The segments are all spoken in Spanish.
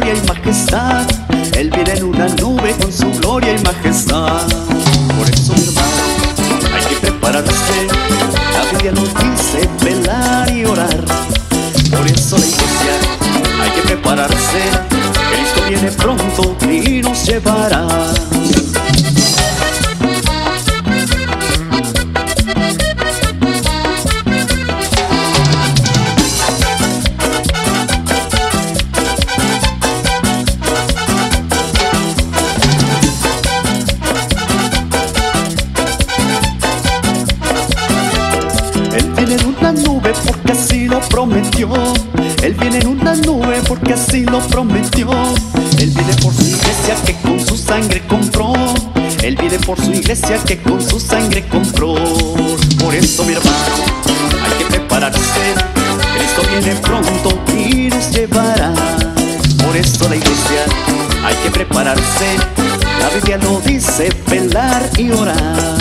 gloria y majestad. Él viene en una nube con su gloria y majestad. Por eso, mi hermano, hay que prepararse. La Biblia nos dice velar y orar. Por eso la iglesia hay que prepararse. Cristo viene pronto y nos llevará. Porque así lo prometió. Él viene en una nube porque así lo prometió. Él viene por su iglesia que con su sangre compró. Él viene por su iglesia que con su sangre compró. Por eso, mi hermano, hay que prepararse. Cristo viene pronto y nos llevará. Por eso la iglesia hay que prepararse. La Biblia lo dice, velar y orar.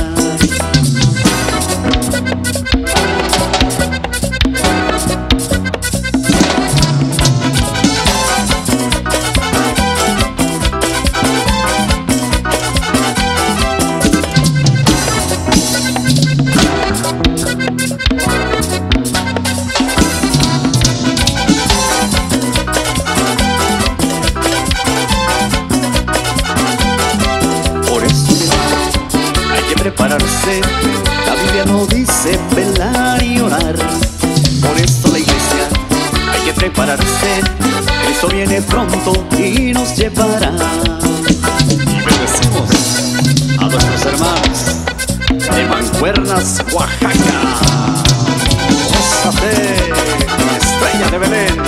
Prepararse, la Biblia nos dice velar y orar. Por eso la iglesia hay que prepararse. Cristo viene pronto y nos llevará. Y bendecimos a nuestros hermanos de Mancuernas, Oaxaca. Gózate, estrella de Belén.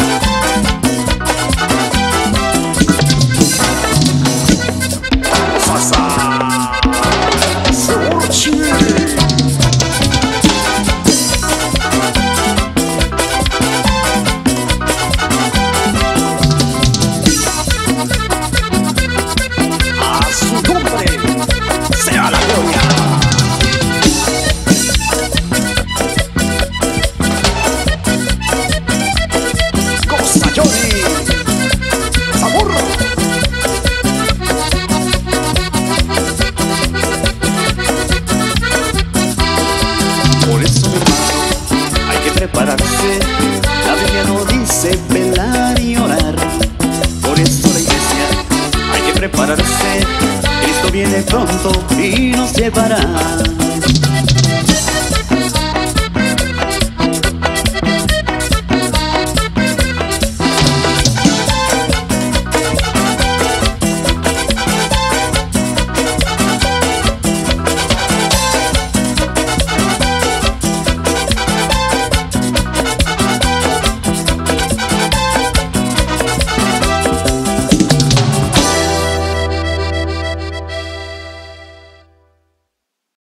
Prepararse, la Biblia nos dice velar y orar. Por eso la iglesia hay que prepararse. Cristo viene pronto y nos llevará.